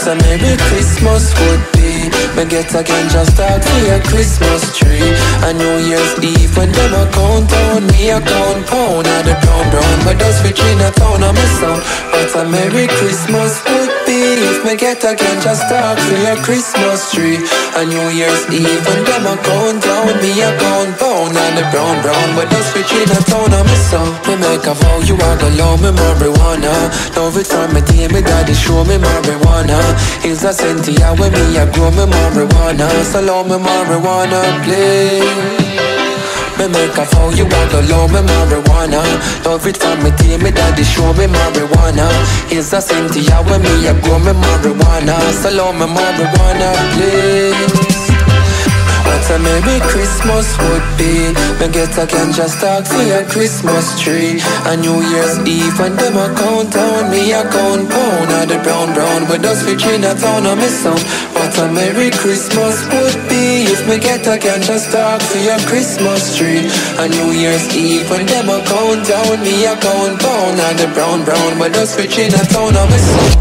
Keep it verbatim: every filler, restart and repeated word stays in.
a Merry Christmas would be. Me get a ganja start for your Christmas tree. A New Year's Eve when them a count down, me a count pound. And the brown brown, but those for Chinatown on my sound. But a Merry Christmas would be if me get a ganja start for your Christmas tree. A New Year's Eve when them a count down, me a count pound. And the brown brown, but those for Chinatown on my sound. Me make a vow you are gonna love me marijuana. Love it from me day, me daddy show me marijuana. It's a Cynthia when me a grow me marijuana. So love me marijuana, please. Me make a vow you want to love me marijuana. Love it from me day, me daddy show me marijuana. It's a Cynthia when me a grow me marijuana. So love me marijuana, please. What a Merry Christmas would be. Me get a ganja stock for your Christmas tree. A New Year's Eve when them a count down, me a count pound. And the brown brown with us for Chinatown on me sound. What a Merry Christmas would be if me get a ganja stock for your Christmas tree. A New Year's Eve when them a count down, me a count pound. And the brown brown with us for Chinatown on me sound.